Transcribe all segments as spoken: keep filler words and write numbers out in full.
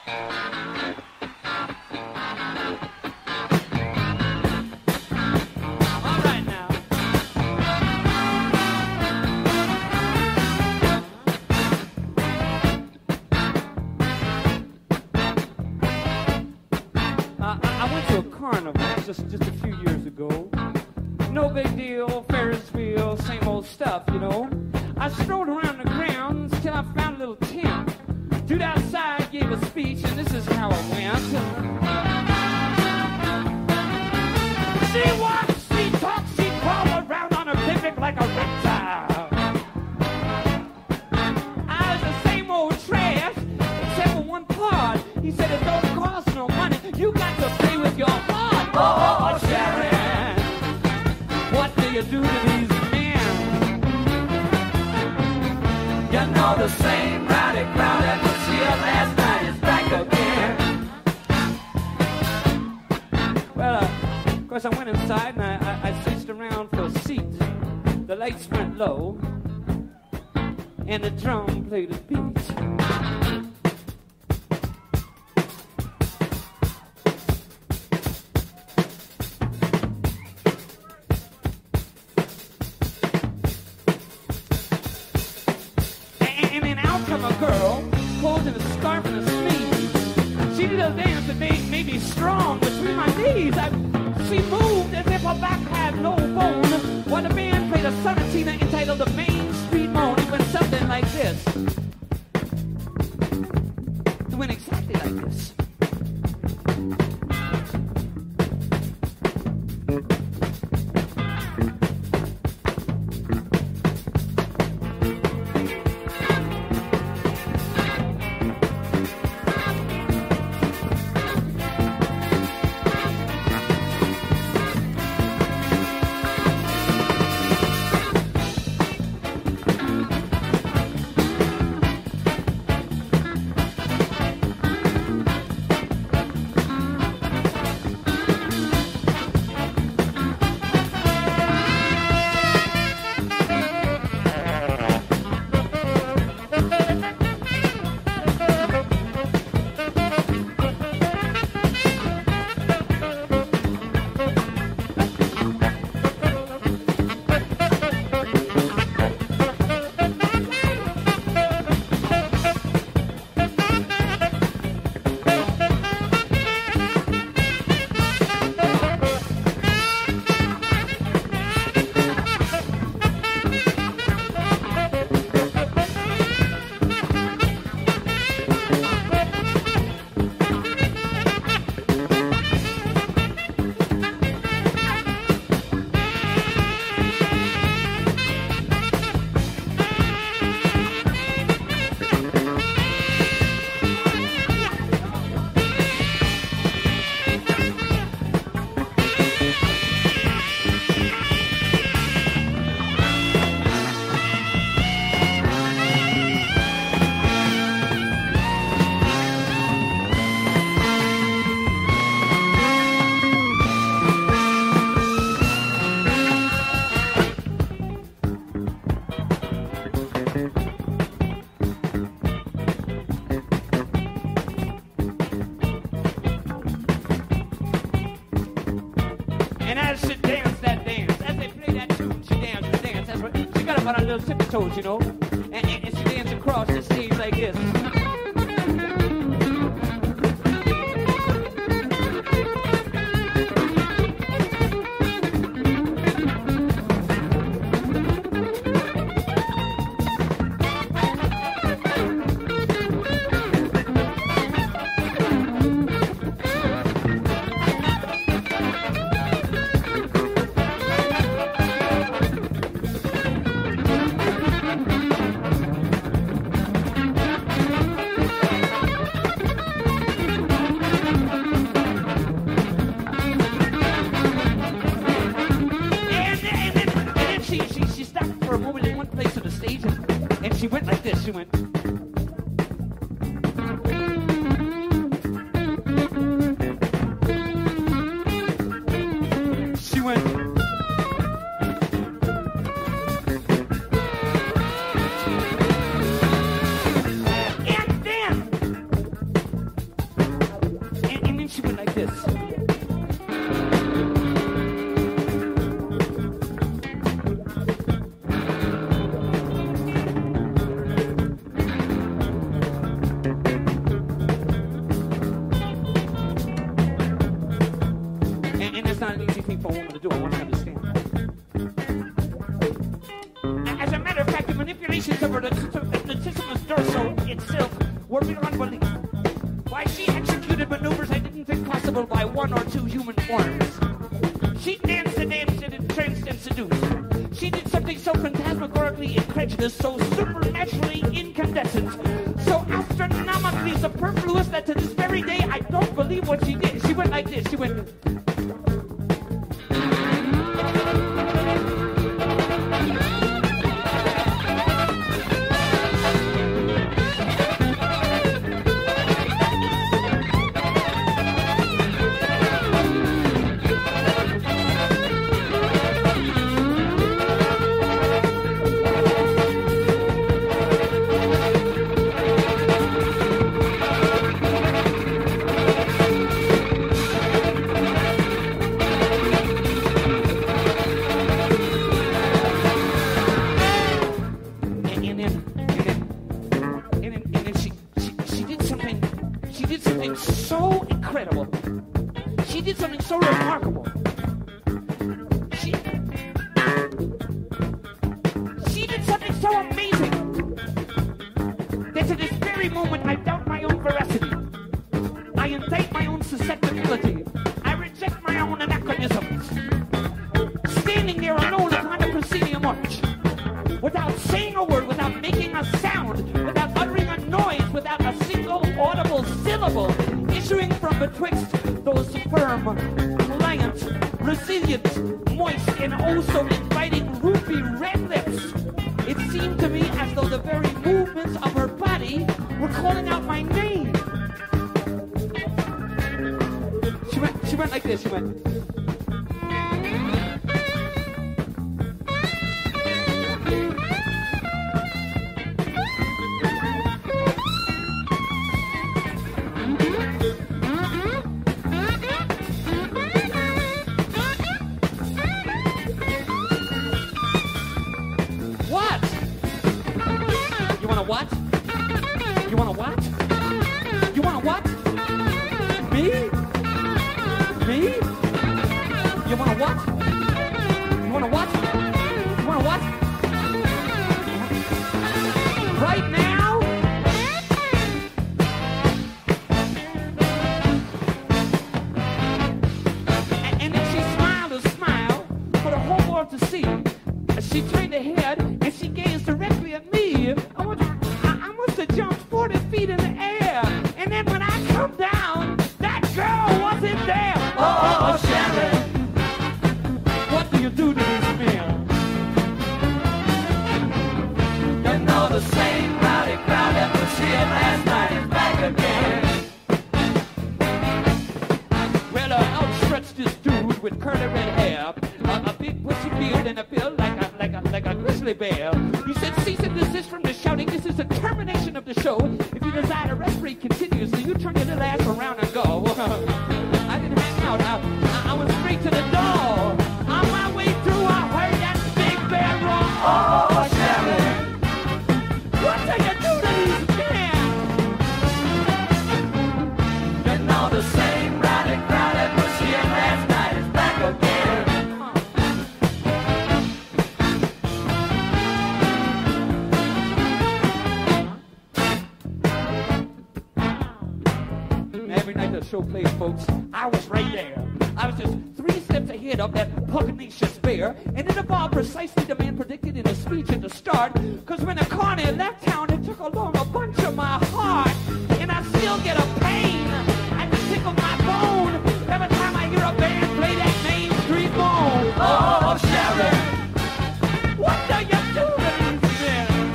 Just, just a few years ago. No big deal, Ferris wheel, same old stuff, you know. I strolled around the grounds till I found a little tent. Dude outside gave a speech, and this is how it went. She walks, she talks, she crawls around on her pivot like a reptile. I was the same old trash, except for one part. He said it don't cost no money, you got to pay with your heart. Oh, Sharon, what do you do to these men? You know the same rowdy crowd that was here last night is back again. Well, uh, of course, I went inside and I, I, I searched around for a seat. The lights went low and the drum played a beat. Strong between my knees. I, she moved as if her back had no bone. While the band played a sonatina entitled The Main Street Moan. It went something like this. It went exactly like this. On her little tippy toes, you know, and, and, and she danced across the stage like this. for a woman to do. I want you to understand. As a matter of fact, the manipulations of her latissimus dorso itself were beyond belief. Why, she executed maneuvers I didn't think possible by one or two human forms. She danced and danced and entranced and seduced. She did something so phantasmagorically incredulous, so supernaturally incandescent, so astronomically superfluous that to this very day I don't believe what she did. She went like this. She went... Played, folks. I was right there. I was just three steps ahead of that pugnacious bear, and it evolved precisely the man predicted in his speech at the start, because when the corner left town, it took along a bunch of my heart, and I still get a pain at the tick of my bone every time I hear a band play that Main Street Bone. Oh, Sharon, what do you do to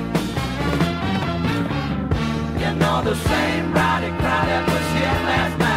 these men? You know the same rowdy crowd that was here last night.